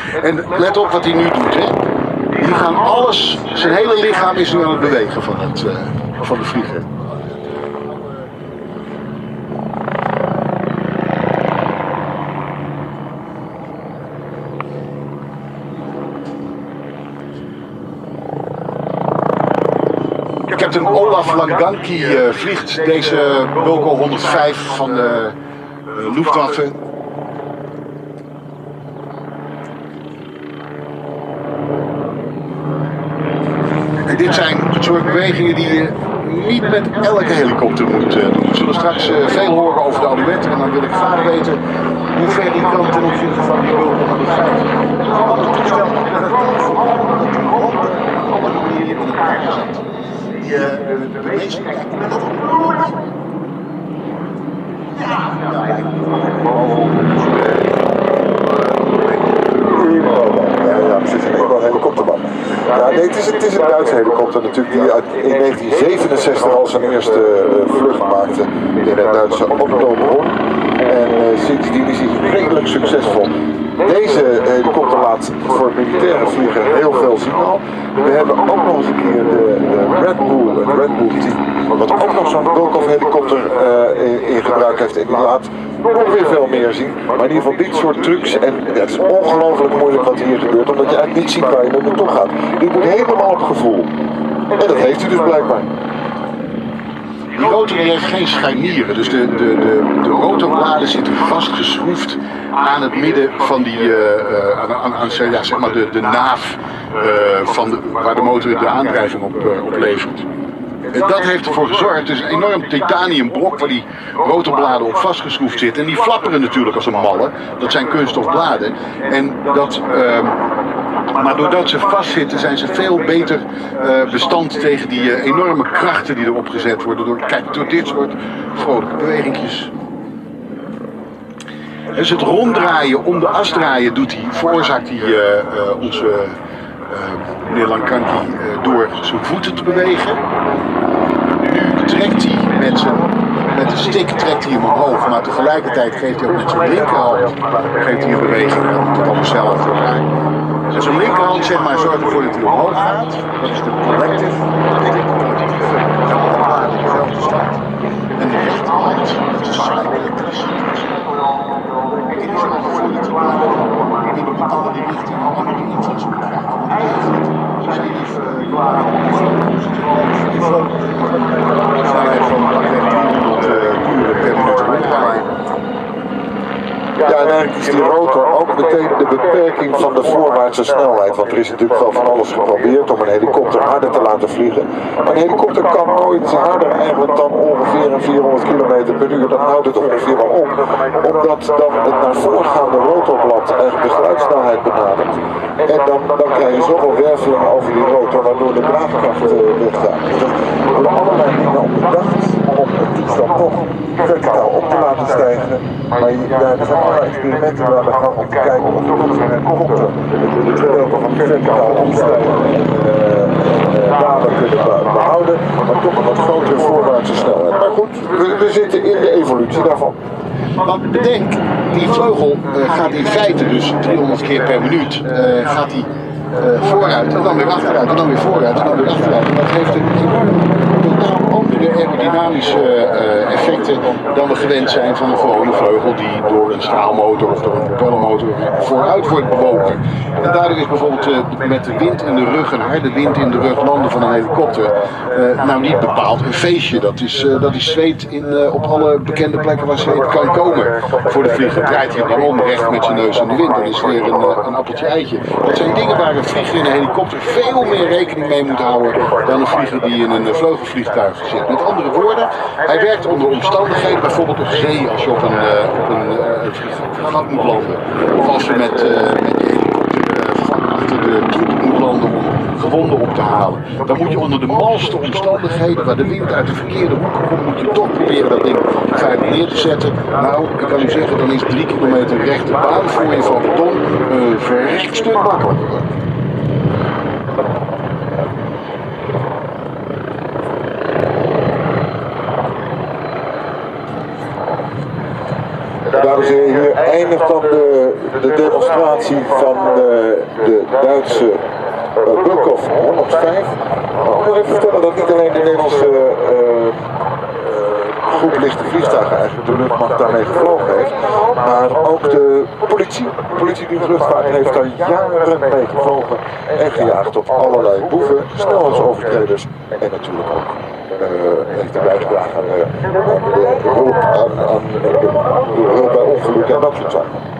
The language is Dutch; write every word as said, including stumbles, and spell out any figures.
En let op wat hij nu doet, hè. Die gaan alles, zijn hele lichaam is nu aan het bewegen van, het, uh, van de vlieger. Captain Olaf Langanki uh, vliegt deze Bulko honderdvijf van de uh, Luftwaffe. En dit zijn het soort bewegingen die je niet met elke helikopter moet uh, doen. We zullen straks uh, veel horen over de Alouette en dan wil ik graag weten hoe ver die kan ten opzichte van die Bulko honderdvijf. Het is allemaal een toestel met het doel vooral dat die honden op alle manieren in elkaar zitten. Die uh, de, de meeste kijken met dat ja, dat lijkt me wel. Ja, ja, precies. Ik ben wel een helikopterman. Ja, nee, het is, het is een Duitse helikopter natuurlijk die uit, in negentien zevenenzestig al zijn eerste uh, vlucht maakte in het Duitse Oktoberhoorn. En uh, sindsdien is hij redelijk succesvol. Deze helikopter laat voor militaire vliegen heel veel zien al. We hebben ook nog eens een keer de, de Red Bull, het Red Bull team, wat ook nog zo'n Bulko helikopter uh, in, in gebruik heeft. En die laat nog weer veel meer zien. Maar in ieder geval dit soort trucs. En het is ongelooflijk moeilijk wat hier gebeurt, omdat je eigenlijk niet ziet waar je er naartoe gaat. Dit moet helemaal op gevoel. En dat heeft u dus blijkbaar. Die rotor heeft geen scharnieren, dus de, de, de, de rotorbladen zitten vastgeschroefd aan het midden van die, uh, uh, aan, aan, aan ja, zeg maar de, de naaf uh, van de, waar de motor de aandrijving op, uh, op levert. En dat heeft ervoor gezorgd, het is een enorm titaniumblok waar die rotorbladen op vastgeschroefd zitten. En die flapperen natuurlijk als een malle, dat zijn kunststofbladen. En dat... Uh, Maar doordat ze vastzitten zijn ze veel beter uh, bestand tegen die uh, enorme krachten die erop gezet worden. Door, kijk, door dit soort vrolijke bewegingjes. Dus het ronddraaien, om de as draaien doet hij, veroorzaakt hij uh, uh, onze uh, meneer Langanki uh, door zijn voeten te bewegen. Nu trekt hij met zijn... Met de stick trekt hij hem omhoog, maar tegelijkertijd geeft hij ook met zijn linkerhand geeft hij een beweging tot allemaal zelf voorbij. Dus zijn linkerhand zeg maar, zorgt ervoor dat hij omhoog gaat. Dat is de collective. Dat betekent de collectieve. En alle bladen dezelfde start. En de rechterhand, dat is de side electricity. En die zorgt ervoor dat die bladen in een bepaalde richting een andere invalshoek krijgen. Want eigenlijk zijn die bladen op die vleugels. Die vleugels zijn gewoon Ja, en eigenlijk is die rotor ook meteen de beperking van de voorwaartse snelheid. Want er is natuurlijk wel van alles geprobeerd om een helikopter harder te laten vliegen. Maar een helikopter kan nooit harder eigenlijk dan ongeveer een vierhonderd kilometer per uur. Dan houdt het ongeveer wel op. Omdat dan het naar voorgaande rotorblad eigenlijk de geluidssnelheid benadert. En dan, dan krijg je zoveel werveling over die rotor waardoor de draagkracht uh, weggaat. Dus er worden allerlei dingen op bedacht om het toestel toch verticaal op te laten stijgen. Maar je, ja, er zijn allerlei experimenten waar we gaan om te kijken of we toch een helikopter het gedeelte van verticaal opstijgen en daden kunnen behouden, maar toch een wat grotere voorwaartse snelheid. Maar goed, we, we zitten in de evolutie daarvan. Want bedenk, die vleugel uh, gaat in feite dus driehonderd keer per minuut uh, gaat die, uh, vooruit en dan weer achteruit en dan weer vooruit en dan weer achteruit. En dat heeft een totaal andere aerodynamische uh, effecten dan we gewend zijn van een gewone vleugel die door een straalmotor of door een propellermotor vooruit wordt bewogen. En daardoor is bijvoorbeeld uh, met de wind in de rug, een harde wind in de rug landen van een helikopter, uh, nou niet bepaald een feestje. Dat is, uh, dat is zweet in, uh, op alle bekende plekken waar zweet kan komen. Voor de vlieger draait hij dan om, recht met zijn neus in de wind. Dat is weer een, uh, een appeltje eitje. Dat zijn dingen waar een vlieger in een helikopter veel meer rekening mee moet houden dan een vlieger die in een uh, vleugelvliegtuig zit. Met andere woorden, hij werkt onder omstandigheden, bijvoorbeeld op zee als je op een, uh, op een uh, vliegtuig moet landen. Of als je met, uh, met je helikopter uh, vlak achter de troep moet landen om gewonden op te halen. Dan moet je onder de malste omstandigheden, waar de wind uit de verkeerde hoek komt, moet je toch proberen dat ding veilig neer te zetten. Nou, ik kan u zeggen, dan is drie kilometer rechte baan voor je van beton een uh, verrekt stuk makkelijker. Dames en heren, hier eindigt dan de de demonstratie van uh, de Duitse uh, Bukov honderdvijf. Maar ik wil even vertellen dat niet alleen de Nederlandse uh, groep lichte vliegtuigen eigenlijk de luchtmacht daarmee gevlogen heeft, maar ook de politie. De politiedienst luchtvaart heeft daar jaren mee gevlogen en gejaagd op allerlei boeven, snelheidsovertreders en natuurlijk ook uh, heeft er bijgedragen aan, uh, aan de hulp, aan, aan de hulp bij ongelukken en dat soort zaken.